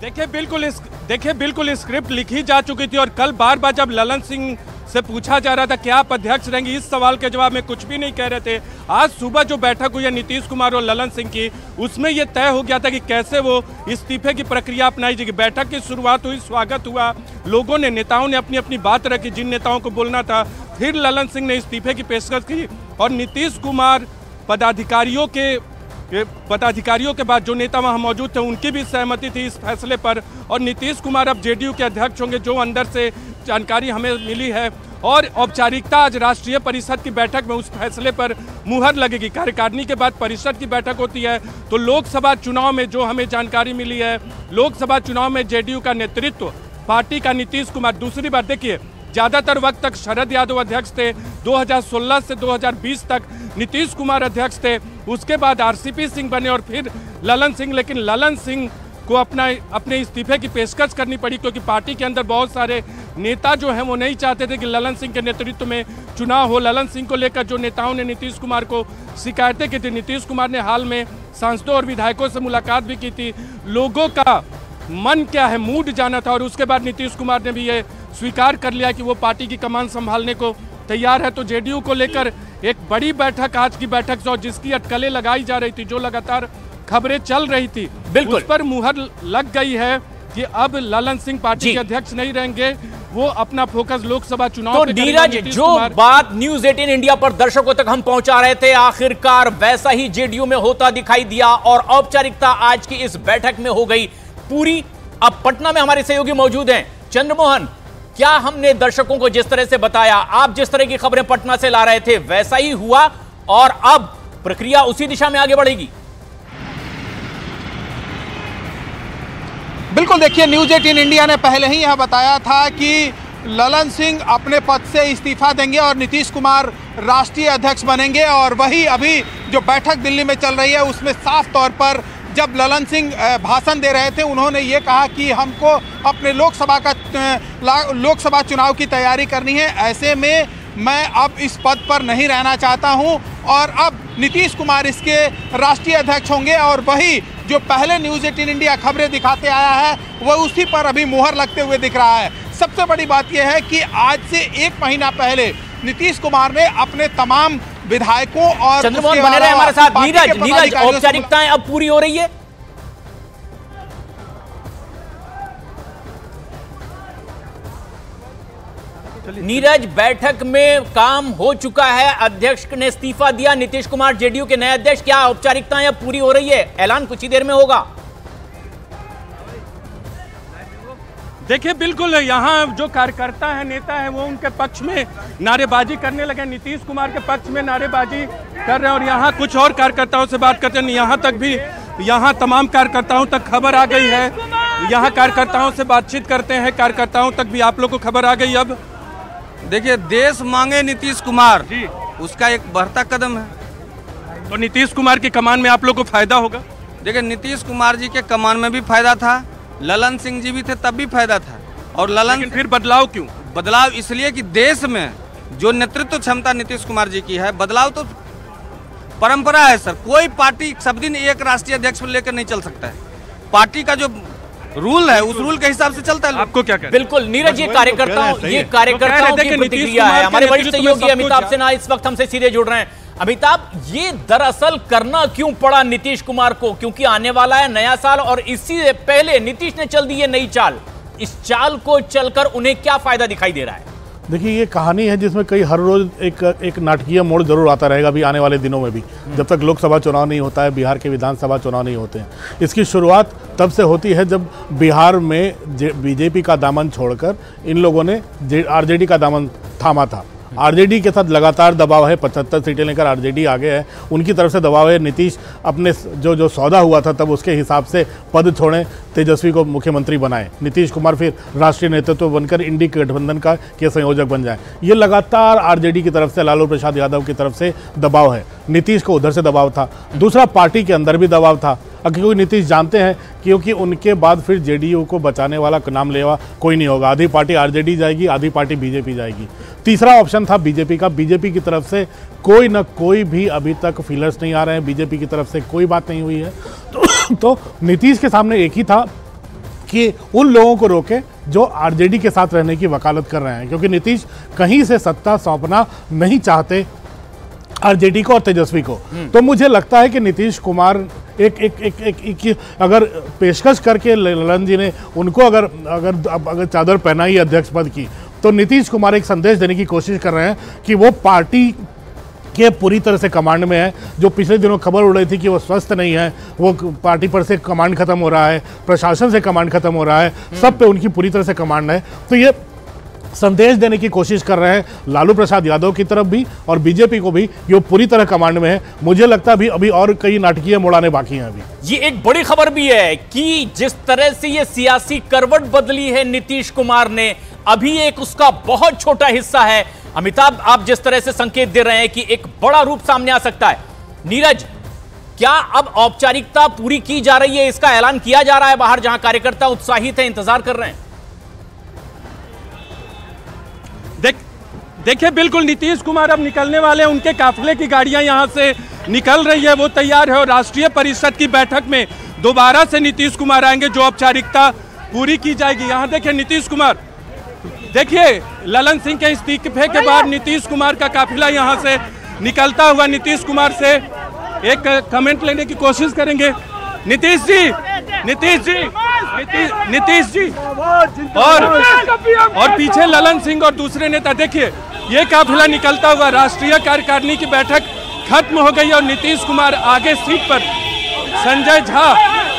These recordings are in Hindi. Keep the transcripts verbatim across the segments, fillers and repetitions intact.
देखिए बिल्कुल इस देखिए बिल्कुल स्क्रिप्ट लिखी जा चुकी थी और कल बार बार जब ललन सिंह से पूछा जा रहा था कि आप अध्यक्ष रहेंगे, इस सवाल के जवाब में कुछ भी नहीं कह रहे थे। आज सुबह जो बैठक हुई है नीतीश कुमार और ललन सिंह की, उसमें यह तय हो गया था कि कैसे वो इस्तीफे की प्रक्रिया अपनाई जाएगी। बैठक की शुरुआत हुई, स्वागत हुआ, लोगों ने, नेताओं ने अपनी अपनी बात रखी, जिन नेताओं को बोलना था। फिर ललन सिंह ने इस्तीफे की पेशकश की और नीतीश कुमार पदाधिकारियों के पदाधिकारियों के बाद जो नेता वहां मौजूद थे उनकी भी सहमति थी इस फैसले पर। और नीतीश कुमार अब जेडीयू के अध्यक्ष होंगे, जो अंदर से जानकारी हमें मिली है। और औपचारिकता आज राष्ट्रीय परिषद की बैठक में उस फैसले पर मुहर लगेगी। कार्यकारिणी के बाद परिषद की बैठक होती है, तो लोकसभा चुनाव में जो हमें जानकारी मिली है, लोकसभा चुनाव में जेडीयू का नेतृत्व पार्टी का नीतीश कुमार। दूसरी बात देखिए, ज़्यादातर वक्त तक शरद यादव अध्यक्ष थे, दो हज़ार सोलह से दो हज़ार बीस तक नीतीश कुमार अध्यक्ष थे, उसके बाद आरसीपी सिंह बने और फिर ललन सिंह। लेकिन ललन सिंह को अपना अपने इस्तीफे की पेशकश करनी पड़ी, क्योंकि पार्टी के अंदर बहुत सारे नेता जो हैं वो नहीं चाहते थे कि ललन सिंह के नेतृत्व में चुनाव हो। ललन सिंह को लेकर जो नेताओं ने नीतीश कुमार को शिकायतें की थी, नीतीश कुमार ने हाल में सांसदों और विधायकों से मुलाकात भी की थी, लोगों का मन क्या है, मूड जाना था। और उसके बाद नीतीश कुमार ने भी ये स्वीकार कर लिया कि वो पार्टी की कमान संभालने को तैयार है। तो जेडीयू को लेकर एक बड़ी बैठक, आज की बैठक जो जिसकी अटकलें लगाई जा रही थी, जो लगातार खबरें चल रही थी, बिल्कुल उस पर मुहर लग गई है कि अब ललन सिंह पार्टी के अध्यक्ष नहीं रहेंगे, वो अपना फोकस लोकसभा चुनाव तो पे नीरज, जो बात न्यूज अठारह इंडिया पर दर्शकों तक हम पहुंचा रहे थे, आखिरकार वैसा ही जेडीयू में होता दिखाई दिया और औपचारिकता आज की इस बैठक में हो गई पूरी। अब पटना में हमारे सहयोगी मौजूद हैं, चंद्रमोहन, क्या हमने दर्शकों को जिस तरह से बताया, आप जिस तरह की खबरें पटना से ला रहे थे, वैसा ही हुआ और अब प्रक्रिया उसी दिशा में आगे बढ़ेगी? बिल्कुल, देखिए न्यूज अठारह इंडिया ने पहले ही यह बताया था कि ललन सिंह अपने पद से इस्तीफा देंगे और नीतीश कुमार राष्ट्रीय अध्यक्ष बनेंगे। और वही अभी जो बैठक दिल्ली में चल रही है उसमें साफ तौर पर जब ललन सिंह भाषण दे रहे थे, उन्होंने ये कहा कि हमको अपने लोकसभा का लोकसभा चुनाव की तैयारी करनी है, ऐसे में मैं अब इस पद पर नहीं रहना चाहता हूं और अब नीतीश कुमार इसके राष्ट्रीय अध्यक्ष होंगे। और वही जो पहले न्यूज अठारह इंडिया खबरें दिखाते आया है, वह उसी पर अभी मुहर लगते हुए दिख रहा है। सबसे बड़ी बात यह है कि आज से एक महीना पहले नीतीश कुमार ने अपने तमाम विधायकों और चंद्रमोहन बने रहे हमारे साथ। नीरज, नीरज औपचारिकताएं अब पूरी हो रही है? नीरज, बैठक में काम हो चुका है, अध्यक्ष ने इस्तीफा दिया, नीतीश कुमार जेडीयू के नए अध्यक्ष, क्या औपचारिकताएं अब पूरी हो रही है? ऐलान कुछ ही देर में होगा। देखिए बिल्कुल, यहाँ जो कार्यकर्ता है, नेता है, वो उनके पक्ष में नारेबाजी करने लगे, नीतीश कुमार के पक्ष में नारेबाजी कर रहे हैं। और यहाँ कुछ और कार्यकर्ताओं से बात करते हैं, यहाँ तक भी, यहाँ तमाम कार्यकर्ताओं तक खबर आ गई है, यहाँ कार्यकर्ताओं से बातचीत करते हैं, कार्यकर्ताओं तक भी आप लोग को खबर आ गई। अब देखिए, देश मांगे नीतीश कुमार जी, उसका एक बढ़ता कदम है। तो नीतीश कुमार की कमान में आप लोग को फायदा होगा? देखिए, नीतीश कुमार जी के कमान में भी फायदा था, ललन सिंह जी भी थे तब भी फायदा था। और ललन, लेकिन फिर बदलाव क्यों? बदलाव इसलिए कि देश में जो नेतृत्व क्षमता नीतीश कुमार जी की है, बदलाव तो परंपरा है सर। कोई पार्टी सब दिन एक राष्ट्रीय अध्यक्ष लेकर नहीं चल सकता है, पार्टी का जो रूल है उस रूल के हिसाब से चलता है। आपको क्या कहना? बिल्कुल नीरज, ये कार्यकर्ताओं ये कार्यकर्ताओं की प्रतिक्रिया है। हमारे वरिष्ठ सहयोगी अमिताभ सिन्हा इस वक्त हमसे सीधे जुड़ रहे हैं। अमिताभ, ये दरअसल करना क्यों पड़ा नीतीश कुमार को? क्योंकि आने वाला है नया साल और इसी से पहले नीतीश ने चल दी है नई चाल। इस चाल को चलकर उन्हें क्या फायदा दिखाई दे रहा है? देखिए, ये कहानी है जिसमें कई हर रोज एक एक नाटकीय मोड़ जरूर आता रहेगा अभी आने वाले दिनों में भी, जब तक लोकसभा चुनाव नहीं होता है, बिहार के विधानसभा चुनाव नहीं होते हैं। इसकी शुरुआत तब से होती है जब बिहार में बीजेपी का दामन छोड़कर इन लोगों ने आरजेडी का दामन थामा था। आरजेडी के साथ लगातार दबाव है, पचहत्तर सीटें लेकर आरजेडी आगे है, उनकी तरफ से दबाव है। नीतीश अपने जो जो सौदा हुआ था तब उसके हिसाब से पद छोड़ें, तेजस्वी को मुख्यमंत्री बनाए, नीतीश कुमार फिर राष्ट्रीय नेतृत्व बनकर इंडी गठबंधन का के संयोजक बन जाए। ये लगातार आरजेडी की तरफ से, लालू प्रसाद यादव की तरफ से दबाव है। नीतीश को उधर से दबाव था, दूसरा पार्टी के अंदर भी दबाव था, क्योंकि नीतीश जानते हैं क्योंकि उनके बाद फिर जेडीयू को बचाने वाला नाम लेवा कोई नहीं होगा। आधी पार्टी आरजेडी जाएगी, आधी पार्टी बीजेपी जाएगी। तीसरा ऑप्शन था बीजेपी का। बीजेपी की तरफ से कोई न कोई भी अभी तक फीलर्स नहीं आ रहे हैं, बीजेपी की तरफ से कोई बात नहीं हुई है। तो, तो नीतीश के सामने एक ही था कि उन लोगों को रोके जो आरजेडी के साथ रहने की वकालत कर रहे हैं, क्योंकि नीतीश कहीं से सत्ता सौंपना नहीं चाहते आरजेडी को और तेजस्वी को। तो मुझे लगता है कि नीतीश कुमार एक एक एक, एक, एक, एक अगर पेशकश करके ललन जी ने उनको अगर अगर अगर चादर पहनाई अध्यक्ष पद की, तो नीतीश कुमार एक संदेश देने की कोशिश कर रहे हैं कि वो पार्टी के पूरी तरह से कमांड में है। जो पिछले दिनों खबर उड़ रही थी कि वो स्वस्थ नहीं है, वो पार्टी पर से कमांड खत्म हो रहा है, प्रशासन से कमांड खत्म हो रहा है, सब पे उनकी पूरी तरह से कमांड है। तो ये संदेश देने की कोशिश कर रहे हैं लालू प्रसाद यादव की तरफ भी और बीजेपी को भी, ये पूरी तरह कमांड में है। मुझे लगता है अभी अभी और कई नाटकीय मोड़ाने बाकी हैं। अभी ये एक बड़ी खबर भी है कि जिस तरह से ये सियासी करवट बदली है नीतीश कुमार ने, अभी एक उसका बहुत छोटा हिस्सा है। अमिताभ, आप जिस तरह से संकेत दे रहे हैं कि एक बड़ा रूप सामने आ सकता है, नीरज, क्या अब औपचारिकता पूरी की जा रही है, इसका ऐलान किया जा रहा है बाहर, जहां कार्यकर्ता उत्साहित है, इंतजार कर रहे हैं? देख देखिए, बिल्कुल नीतीश कुमार अब निकलने वाले हैं। उनके काफिले की गाड़ियां यहां से निकल रही है, वो तैयार है और राष्ट्रीय परिषद की बैठक में दोबारा से नीतीश कुमार आएंगे, जो औपचारिकता पूरी की जाएगी। यहां देखिए नीतीश कुमार, देखिए ललन सिंह के इस्तीफे के बाद नीतीश कुमार का काफिला यहां से निकलता हुआ नीतीश कुमार से एक कमेंट लेने की कोशिश करेंगे। नीतीश जी, नीतीश जी, नीतीश नीतीश जी और और पीछे ललन सिंह और दूसरे नेता। देखिए ये काफिला निकलता हुआ, राष्ट्रीय कार्यकारिणी की बैठक खत्म हो गई और नीतीश कुमार आगे सीट पर, संजय झा,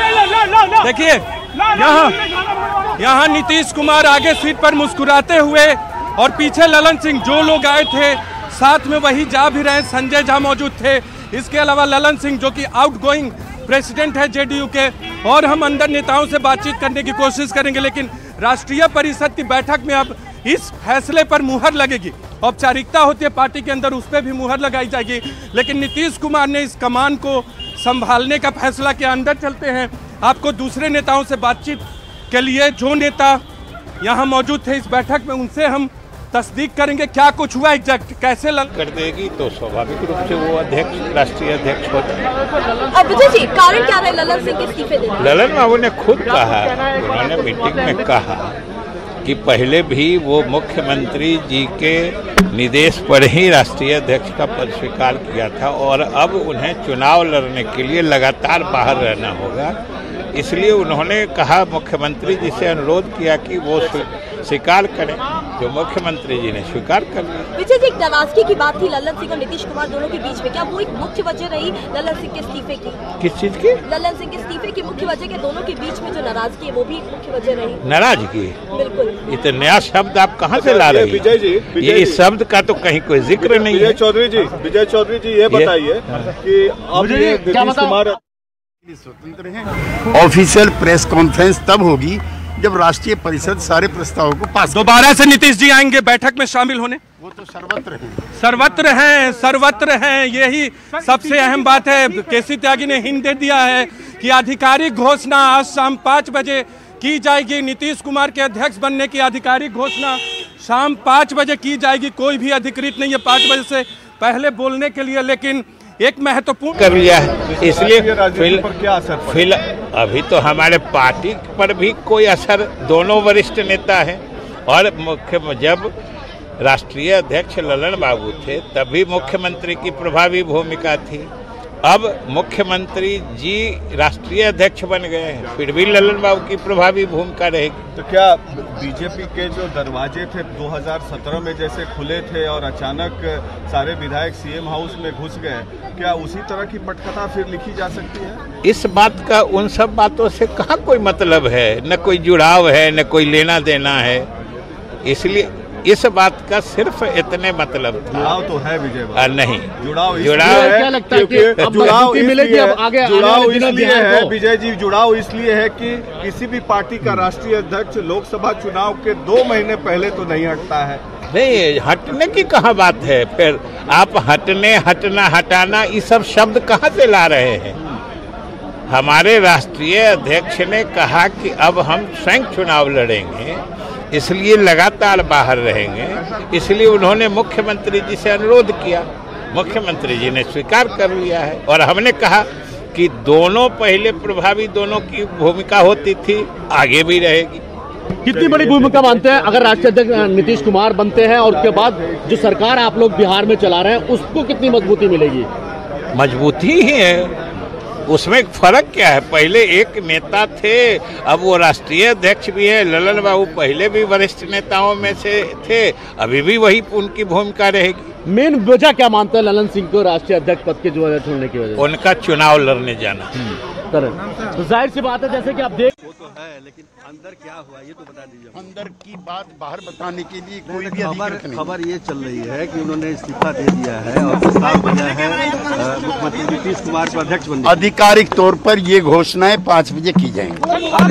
देखिए यहाँ यहाँ नीतीश कुमार आगे सीट पर मुस्कुराते हुए और पीछे ललन सिंह, जो लोग आए थे साथ में वही जा भी रहे, संजय झा मौजूद थे। इसके अलावा ललन सिंह जो कि आउटगोइंग प्रेसिडेंट है जेडीयू के, और हम अंदर नेताओं से बातचीत करने की कोशिश करेंगे। लेकिन राष्ट्रीय परिषद की बैठक में अब इस फैसले पर मुहर लगेगी। औपचारिकता होती है पार्टी के अंदर, उस पर भी मुहर लगाई जाएगी। लेकिन नीतीश कुमार ने इस कमान को संभालने का फैसला किया। अंदर चलते हैं, आपको दूसरे नेताओं से बातचीत के लिए, जो नेता यहाँ मौजूद थे इस बैठक में, उनसे हम तस्दीक करेंगे क्या कुछ हुआ एग्जैक्ट, कैसे लग... कर देगी तो स्वाभाविक रूप से वो अध्यक्ष, राष्ट्रीय अध्यक्ष होता है। विजय जी, कारण क्या रहे ललन सिंह के इस्तीफे देने? ललन बाबू ने खुद कहा, उन्होंने मीटिंग में कहा कि पहले भी वो मुख्यमंत्री जी के निर्देश पर ही राष्ट्रीय अध्यक्ष का पद स्वीकार किया था और अब उन्हें चुनाव लड़ने के लिए लगातार बाहर रहना होगा। इसलिए उन्होंने कहा, मुख्यमंत्री जी से अनुरोध किया कि वो स्वीकार करें, जो मुख्यमंत्री जी ने स्वीकार कर लिया। विजय जी, एक नाराजगी की बात थी ललन सिंह और नीतीश कुमार दोनों के बीच में, क्या वो एक मुख्य वजह रही ललन सिंह के इस्तीफे की? किस चीज की? ललन सिंह के इस्तीफे की मुख्य वजह के दोनों के बीच में जो नाराजगी है वो भी एक मुख्य वजह रही? नाराजगी? बिल्कुल। ये तो नया शब्द आप कहाँ से ला रहे हैं? विजय जी, ये इस शब्द का तो कहीं कोई जिक्र नहीं है। विजय चौधरी जी, विजय चौधरी जी ये बताइए कि अब ये नीतीश कुमार स्वतंत्र हैं। ऑफिशियल प्रेस कॉन्फ्रेंस तब होगी जब राष्ट्रीय परिषद सारे प्रस्तावों को पास। दोबारा से नीतीश जी आएंगे बैठक में शामिल होने? वो तो सर्वत्र हैं, सर्वत्र हैं, सर्वत्र हैं, यही सबसे अहम बात है। केसी त्यागी ने हिंट दे दिया है कि आधिकारिक घोषणा आज शाम पाँच बजे की जाएगी। नीतीश कुमार के अध्यक्ष बनने की आधिकारिक घोषणा शाम पाँच बजे की जाएगी। कोई भी अधिकृत नहीं है पाँच बजे से पहले बोलने के लिए, लेकिन एक महत्वपूर्ण कर लिया है। इसलिए फिल, पर क्या असर फिल अभी तो हमारे पार्टी पर भी कोई असर, दोनों वरिष्ठ नेता हैं और मुख्य जब राष्ट्रीय अध्यक्ष ललन बाबू थे तभी मुख्यमंत्री की प्रभावी भूमिका थी। अब मुख्यमंत्री जी राष्ट्रीय अध्यक्ष बन गए हैं, फिर भी ललन बाबू की प्रभावी भूमिका रहेगी। तो क्या बीजेपी के जो दरवाजे थे दो हज़ार सत्रह में जैसे खुले थे और अचानक सारे विधायक सीएम हाउस में घुस गए, क्या उसी तरह की पटकथा फिर लिखी जा सकती है? इस बात का उन सब बातों से कहाँ कोई मतलब है, न कोई जुड़ाव है, न कोई लेना देना है। इसलिए इस बात का सिर्फ इतने मतलब जुड़ाव तो है विजय बाबू, नहीं जुड़ाव जुड़ाव है, क्या लगता है कि जुड़ाव इसलिए जुड़ाव इसलिए है विजय जी, जुड़ाव इसलिए है कि किसी भी पार्टी का राष्ट्रीय अध्यक्ष लोकसभा चुनाव के दो महीने पहले तो नहीं हटता है। नहीं, हटने की कहाँ बात है, फिर आप हटने, हटना, हटाना, ये सब शब्द कहाँ से ला रहे हैं? हमारे राष्ट्रीय अध्यक्ष ने कहा कि अब हम स्वयं चुनाव लड़ेंगे, इसलिए लगातार बाहर रहेंगे। इसलिए उन्होंने मुख्यमंत्री जी से अनुरोध किया, मुख्यमंत्री जी ने स्वीकार कर लिया है और हमने कहा कि दोनों पहले प्रभावी दोनों की भूमिका होती थी, आगे भी रहेगी। कितनी बड़ी भूमिका मानते हैं अगर राष्ट्रीय अध्यक्ष नीतीश कुमार बनते हैं और उसके बाद जो सरकार आप लोग बिहार में चला रहे हैं उसको कितनी मजबूती मिलेगी? मजबूती ही है, उसमें फर्क क्या है? पहले एक नेता थे, अब वो राष्ट्रीय अध्यक्ष भी है। ललन बाबू पहले भी वरिष्ठ नेताओं में से थे, अभी भी वही उनकी भूमिका रहेगी। मेन वजह क्या मानते हैं ललन सिंह को राष्ट्रीय अध्यक्ष पद की जो छोड़ने की वजह? उनका चुनाव लड़ने जाना। तो जाहिर सी बात है, जैसे कि आप देख वो तो है, लेकिन अंदर क्या हुआ ये तो बता दीजिए। अंदर की बात बाहर बताने के लिए कोई भी अधिकृत नहीं। खबर ये चल रही है कि उन्होंने इस्तीफा दे दिया है और प्रस्ताव बना है मुख्यमंत्री नीतीश कुमार को अध्यक्ष बनने। आधिकारिक तौर पर ये घोषणाएं पाँच बजे की जाएंगी।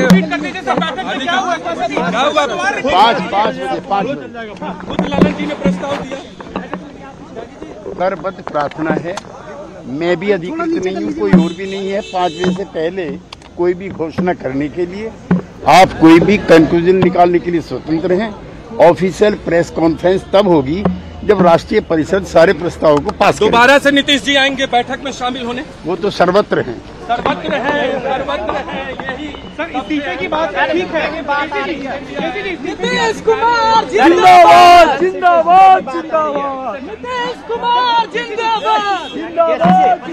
पाँच पाँच बजे पाँच बजे ललन जी ने प्रस्ताव दिया। करबद्ध प्रार्थना है, मैं भी अधिकृत नहीं हूँ, कोई और भी नहीं है। पाँच बजे से पहले कोई भी घोषणा करने के लिए आप कोई भी कंक्लूजन निकालने के लिए स्वतंत्र हैं। ऑफिशियल प्रेस कॉन्फ्रेंस तब होगी जब राष्ट्रीय परिषद सारे प्रस्तावों को पास करेगी। दोबारा से नीतीश जी आएंगे बैठक में शामिल होने? वो तो सर्वत्र हैं। सर्वत्र है, सर्वत्र है, यही सर इस्तीफे की बात ठीक है। नीतीश कुमार जिंदाबाद, जिंदाबाद, जिंदाबाद। नीतीश कुमार जिंदाबाद, जिंदाबाद,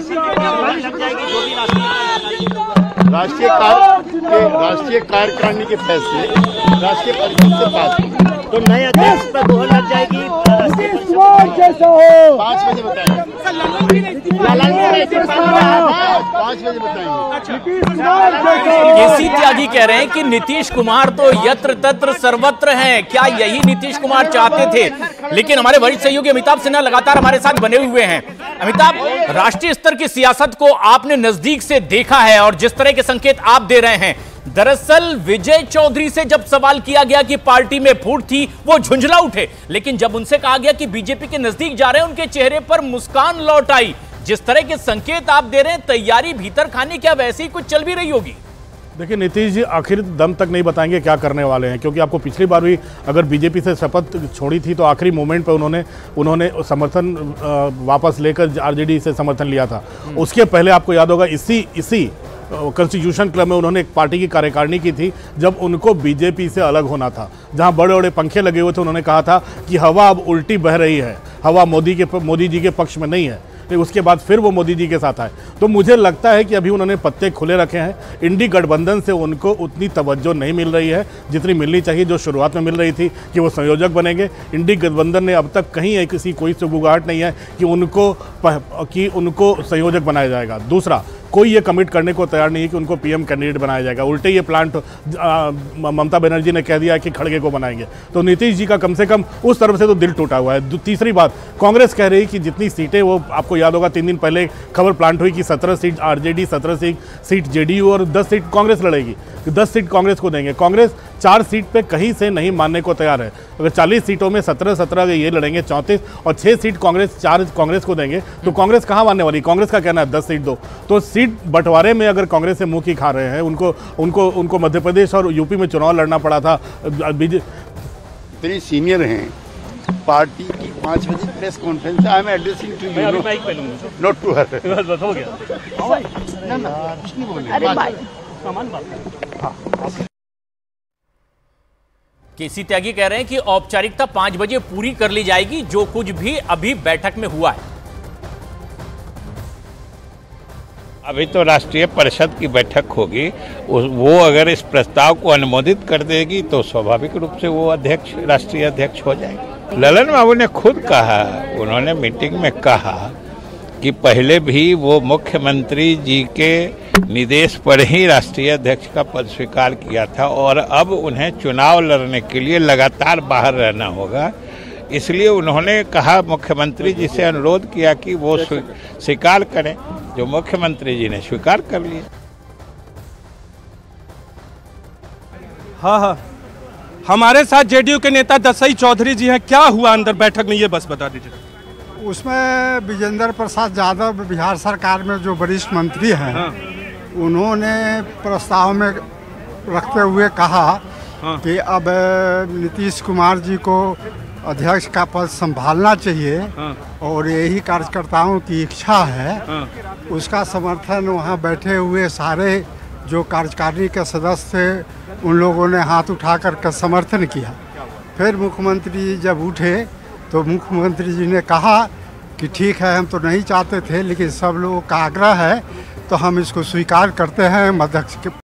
राष्ट्रीय कार्य राष्ट्रीय कार्यकारिणी के फैसले राष्ट्रीय परिषद से पास तो नए अध्यक्ष पर मोहर लग जाएगी। जैसा हो पाँच बजे बताएंगे। पाँच बजे बताएंगे। केसी त्यागी कह रहे हैं कि नीतीश कुमार तो यत्र तत्र सर्वत्र हैं। क्या यही नीतीश कुमार चाहते थे? लेकिन हमारे वरिष्ठ सहयोगी अमिताभ सिन्हा लगातार हमारे साथ बने हुए हैं। अमिताभ, राष्ट्रीय स्तर की सियासत को आपने नजदीक से देखा है और जिस तरह के संकेत आप दे रहे हैं, दरअसल विजय चौधरी से जब सवाल किया गया कि पार्टी में फूट थी, वो झुंझला उठे, लेकिन जब उनसे कहा गया कि बीजेपी के नजदीक जा रहे हैं, उनके चेहरे पर मुस्कान लौट आई। जिस तरह के संकेत आप दे रहे हैं, तैयारी भीतर खाने क्या वैसे ही कुछ चल भी रही होगी? देखिए, नीतीश जी आखिर दम तक नहीं बताएंगे क्या करने वाले हैं, क्योंकि आपको पिछली बार भी अगर बीजेपी से शपथ छोड़ी थी तो आखिरी मोमेंट पे उन्होंने उन्होंने समर्थन वापस लेकर आरजेडी से समर्थन लिया था। उसके पहले आपको याद होगा इसी इसी कॉन्स्टिट्यूशन क्लब में उन्होंने एक पार्टी की कार्यकारिणी की थी जब उनको बीजेपी से अलग होना था, जहां बड़े बड़े पंखे लगे हुए थे। उन्होंने कहा था कि हवा अब उल्टी बह रही है, हवा मोदी के मोदी जी के पक्ष में नहीं है। फिर उसके बाद फिर वो मोदी जी के साथ आए। तो मुझे लगता है कि अभी उन्होंने पत्ते खुले रखे हैं। इंडी गठबंधन से उनको उतनी तवज्जो नहीं मिल रही है जितनी मिलनी चाहिए, जो शुरुआत में मिल रही थी कि वो संयोजक बनेंगे। इंडी गठबंधन ने अब तक कहीं एक किसी कोई सुगुगाहट नहीं है कि उनको कि उनको संयोजक बनाया जाएगा। दूसरा, कोई ये कमिट करने को तैयार नहीं है कि उनको पीएम कैंडिडेट बनाया जाएगा। उल्टे ये प्लांट ममता बनर्जी ने कह दिया कि खड़गे को बनाएंगे। तो नीतीश जी का कम से कम उस तरफ से तो दिल टूटा हुआ है। तीसरी बात, कांग्रेस कह रही कि जितनी सीटें, वो आपको याद होगा तीन दिन पहले खबर प्लांट हुई कि सत्रह सीट आरजेडी, सत्रह सीट जेडीयू और दस सीट कांग्रेस लड़ेगी। दस सीट कांग्रेस को देंगे। कांग्रेस चार सीट पे कहीं से नहीं मानने को तैयार है। अगर चालीस सीटों में सत्रह सत्रह ये लड़ेंगे, चौंतीस और छः सीट कांग्रेस चार कांग्रेस को देंगे, तो कांग्रेस कहाँ मानने वाली? कांग्रेस का कहना है दस सीट दो। तो सीट बंटवारे में अगर कांग्रेस से मुंह की खा रहे हैं, उनको उनको उनको मध्य प्रदेश और यूपी में चुनाव लड़ना पड़ा था। बीजेपी इतने सीनियर हैं पार्टी की। पाँच बजे press conference, I am addressing to you, not to her. बस हो गया ना ना, कुछ नहीं बोले। केसी त्यागी कह रहे हैं कि औपचारिकता पांच बजे पूरी कर ली जाएगी, जो कुछ भी अभी बैठक में हुआ है। अभी तो राष्ट्रीय परिषद की बैठक होगी, वो अगर इस प्रस्ताव को अनुमोदित कर देगी तो स्वाभाविक रूप से वो अध्यक्ष, राष्ट्रीय अध्यक्ष हो जाएंगे। ललन बाबू ने खुद कहा, उन्होंने मीटिंग में कहा कि पहले भी वो मुख्यमंत्री जी के निर्देश पर ही राष्ट्रीय अध्यक्ष का पद स्वीकार किया था और अब उन्हें चुनाव लड़ने के लिए लगातार बाहर रहना होगा। इसलिए उन्होंने कहा, मुख्यमंत्री जी से अनुरोध किया कि वो स्वीकार करें, जो मुख्यमंत्री जी ने स्वीकार कर लिया। हाँ हाँ, हमारे साथ जेडीयू के नेता दसई चौधरी जी हैं। क्या हुआ अंदर बैठक में, ये बस बता दीजिए। उसमें विजेंद्र प्रसाद यादव बिहार सरकार में जो वरिष्ठ मंत्री हैं, हाँ। उन्होंने प्रस्ताव में रखते हुए कहा, हाँ। कि अब नीतीश कुमार जी को अध्यक्ष का पद संभालना चाहिए और यही कार्यकर्ताओं की इच्छा है, उसका समर्थन वहाँ बैठे हुए सारे जो कार्यकारिणी के सदस्य थे उन लोगों ने हाथ उठा कर समर्थन किया। फिर मुख्यमंत्री जब उठे तो मुख्यमंत्री जी ने कहा कि ठीक है, हम तो नहीं चाहते थे लेकिन सब लोगों का आग्रह है तो हम इसको स्वीकार करते हैं अध्यक्ष के